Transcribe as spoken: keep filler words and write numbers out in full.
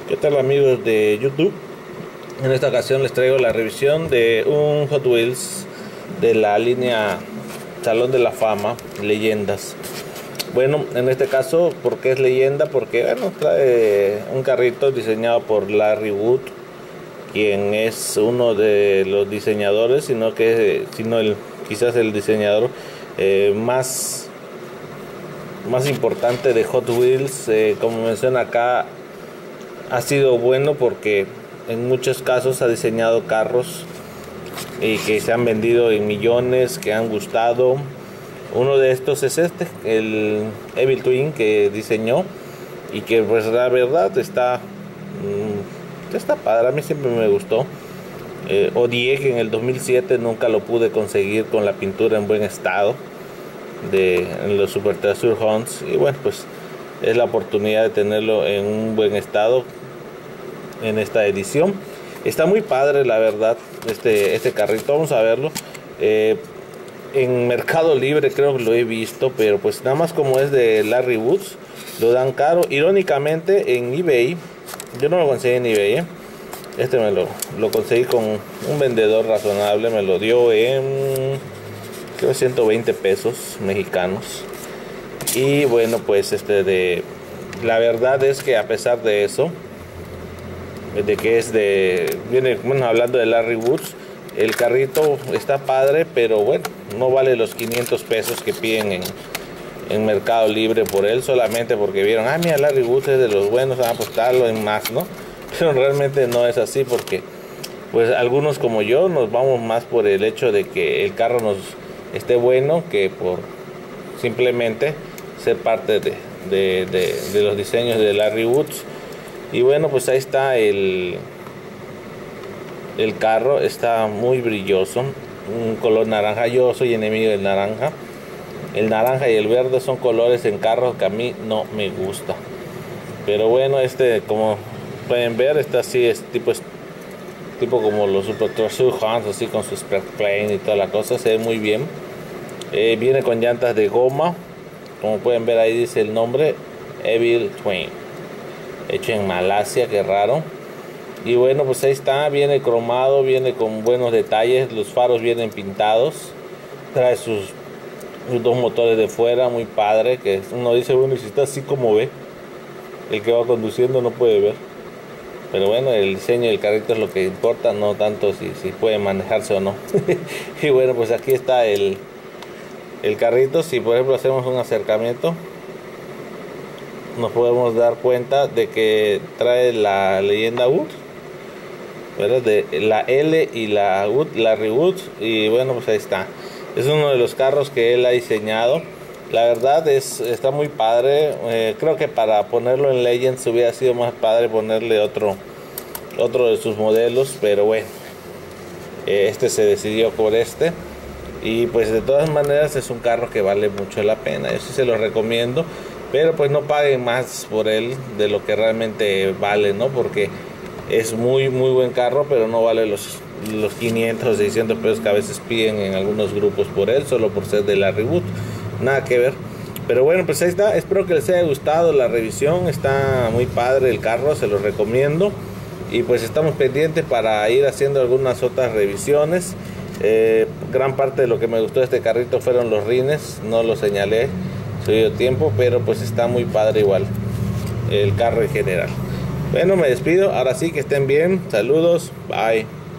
¿Qué tal, amigos de YouTube? En esta ocasión les traigo la revisión de un Hot Wheels de la línea Salón de la Fama, Leyendas. Bueno, en este caso, ¿por qué es leyenda? Porque bueno, trae un carrito diseñado por Larry Wood, quien es uno de los diseñadores, sino que sino el, quizás el diseñador eh, más, más importante de Hot Wheels. Eh, como menciona acá, ha sido bueno porque en muchos casos ha diseñado carros y que se han vendido en millones, que han gustado. Uno de estos es este, el Evil Twin, que diseñó y que pues la verdad está mmm, está padre. A mí siempre me gustó. eh, odié que en el dos mil siete nunca lo pude conseguir con la pintura en buen estado de en los Super Treasure Hunts, y bueno, pues es la oportunidad de tenerlo en un buen estado en esta edición. Está muy padre, la verdad, este, este carrito. Vamos a verlo. Eh, en Mercado Libre creo que lo he visto, pero pues nada más como es de Larry Woods, lo dan caro. Irónicamente en eBay, yo no lo conseguí en eBay, ¿eh? Este me lo, lo conseguí con un vendedor razonable, me lo dio en creo ciento veinte pesos mexicanos. Y bueno, pues este de la verdad es que a pesar de eso, de que es de viene bueno, hablando de Larry Woods, el carrito está padre, pero bueno, no vale los quinientos pesos que piden en, en Mercado Libre por él, solamente porque vieron, ah, mira, Larry Woods es de los buenos, ah, pues tal en más, ¿no? Pero realmente no es así, porque pues algunos como yo nos vamos más por el hecho de que el carro nos esté bueno, que por simplemente ser parte de, de, de, de los diseños de Larry Woods. Y bueno, pues ahí está el, el carro, está muy brilloso, un color naranja. Yo soy enemigo del naranja. El naranja y el verde son colores en carros que a mí no me gusta. Pero bueno, este, como pueden ver, está así, es tipo, es tipo como los Super Treasure Hunts, así con su spread plane y toda la cosa, se ve muy bien. Eh, viene con llantas de goma, como pueden ver ahí dice el nombre, Evil Twin, hecho en Malasia, qué raro. Y bueno, pues ahí está, viene cromado, viene con buenos detalles, los faros vienen pintados, trae sus, sus dos motores de fuera, muy padre, que uno dice, bueno, y si está así como ve, el que va conduciendo no puede ver. Pero bueno, el diseño del carrito es lo que importa, no tanto si, si puede manejarse o no. Y bueno, pues aquí está el, el carrito. Si por ejemplo hacemos un acercamiento, nos podemos dar cuenta de que trae la leyenda Wood, ¿verdad? De la L y la Wood, Larry Wood. Y bueno, pues ahí está. Es uno de los carros que él ha diseñado. La verdad es está muy padre. Eh, creo que para ponerlo en Legends hubiera sido más padre ponerle otro otro de sus modelos, pero bueno, eh, este se decidió por este. Y pues de todas maneras es un carro que vale mucho la pena. Yo sí se lo recomiendo, pero pues no paguen más por él de lo que realmente vale, ¿no? Porque es muy muy buen carro, pero no vale los, los quinientos o seiscientos pesos que a veces piden en algunos grupos por él, solo por ser de Larry Wood. Nada que ver. Pero bueno, pues ahí está. Espero que les haya gustado la revisión. Está muy padre el carro, se los recomiendo. Y pues estamos pendientes para ir haciendo algunas otras revisiones. Eh, gran parte de lo que me gustó de este carrito fueron los rines. No lo señalé, se dio tiempo, pero pues está muy padre igual el carro en general. Bueno, me despido. Ahora sí, que estén bien. Saludos. Bye.